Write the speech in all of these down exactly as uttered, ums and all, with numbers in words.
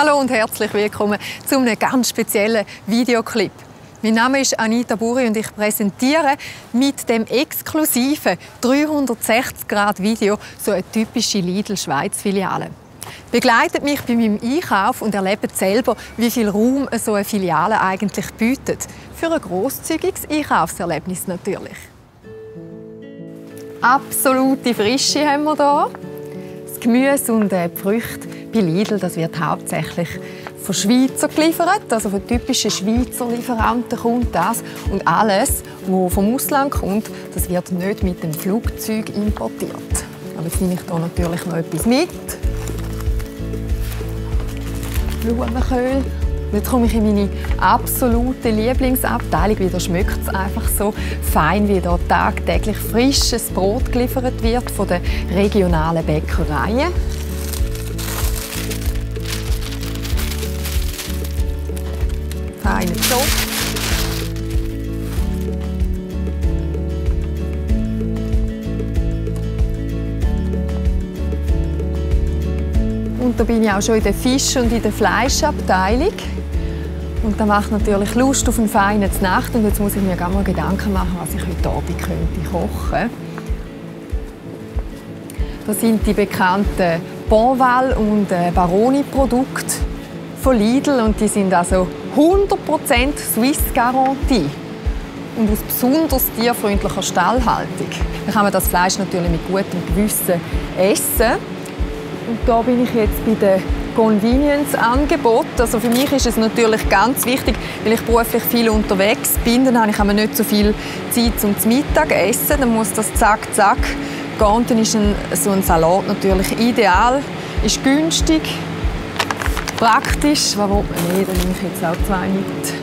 Hallo und herzlich willkommen zu einem ganz speziellen Videoclip. Mein Name ist Anita Buri und ich präsentiere mit dem exklusiven dreihundertsechzig Grad Video so eine typische Lidl-Schweiz-Filiale. Begleitet mich bei meinem Einkauf und erlebt selber, wie viel Raum so eine Filiale eigentlich bietet. Für ein grosszügiges Einkaufserlebnis natürlich. Absolute Frische haben wir hier. Das Gemüse und die Früchte bei Lidl, das wird hauptsächlich von Schweizer geliefert, also von typischen Schweizer Lieferanten kommt das. Und alles, was vom Ausland kommt, das wird nicht mit dem Flugzeug importiert. Aber jetzt nehme ich hier natürlich noch etwas mit. Blumenkohl. Jetzt komme ich in meine absolute Lieblingsabteilung. Wieder schmeckt es einfach so fein, wie hier tagtäglich frisches Brot geliefert wird von den regionalen Bäckereien. Feiner Job. Und da bin ich auch schon in der Fisch- und in der Fleischabteilung. Und das macht natürlich Lust auf einen feinen Nacht. Und jetzt muss ich mir gerne mal Gedanken machen, was ich heute Abend könnte kochen. Das sind die bekannten Bonval- und Baroni-Produkte von Lidl. Und die sind also hundert Prozent Swiss-Garantie. Und aus besonders tierfreundlicher Stallhaltung. Dann kann man das Fleisch natürlich mit gutem Gewissen essen. Und da bin ich jetzt bei den Convenience-Angeboten. Also für mich ist es natürlich ganz wichtig, weil ich beruflich viel unterwegs bin. Dann habe ich aber nicht so viel Zeit zum Mittagessen. Dann muss das zack, zack gehen. Und dann ist ein, so ein Salat natürlich ideal. Ist günstig, praktisch. Was will man nicht? Dann nehme ich jetzt auch zwei mit.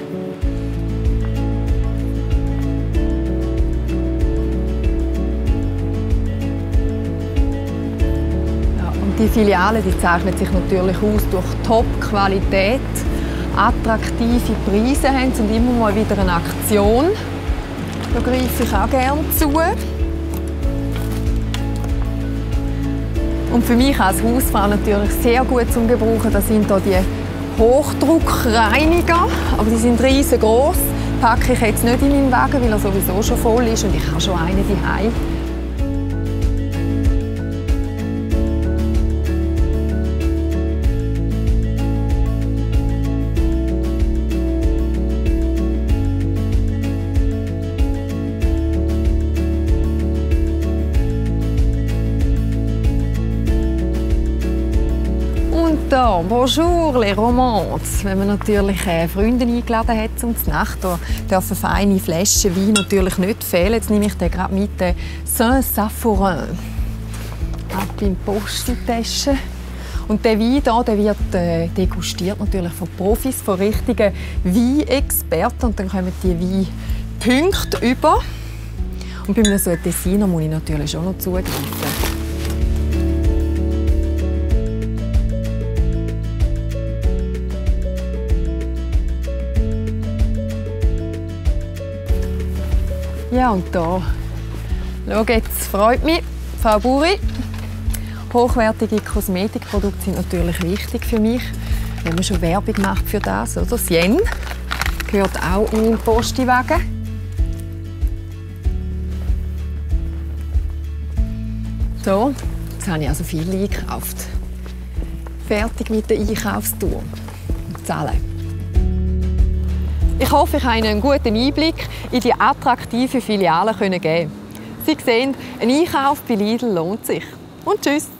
Die Filiale die zeichnet sich natürlich aus durch Top-Qualität, attraktive Preise haben sie und immer mal wieder eine Aktion. Da greife ich auch gerne zu. Und für mich als Hausfrau natürlich sehr gut zum Gebrauchen, das sind hier die Hochdruckreiniger, aber die sind riesengroß. Packe ich jetzt nicht in meinen Wagen, weil er sowieso schon voll ist und ich habe schon einen daheim. Da, bonjour les romances. Wenn man natürlich äh, Freunde eingeladen hat zum Nacht, da dürfen feine Flaschen Wein natürlich nicht fehlen. Jetzt nehme ich den gerade mit der Saint-Saphorin ab in die Posttasche. Und der Wein hier, der wird äh, degustiert natürlich von Profis, von richtigen Weinexperten. Und dann kommen die Weinpunkte über. Und bei einem so einem Tessiner muss ich natürlich auch noch zugreifen. Ja, und da. Schau jetzt, freut mich. Frau Buri. Hochwertige Kosmetikprodukte sind natürlich wichtig für mich, wenn man schon Werbung macht für das. Oder? Das Yen gehört auch in meinen Postiwagen. So, jetzt habe ich also viel eingekauft. Fertig mit der Einkaufstour. Zahlen. Ich hoffe, ich konnte Ihnen einen guten Einblick in die attraktive Filiale geben. Sie sehen, ein Einkauf bei Lidl lohnt sich. Und tschüss!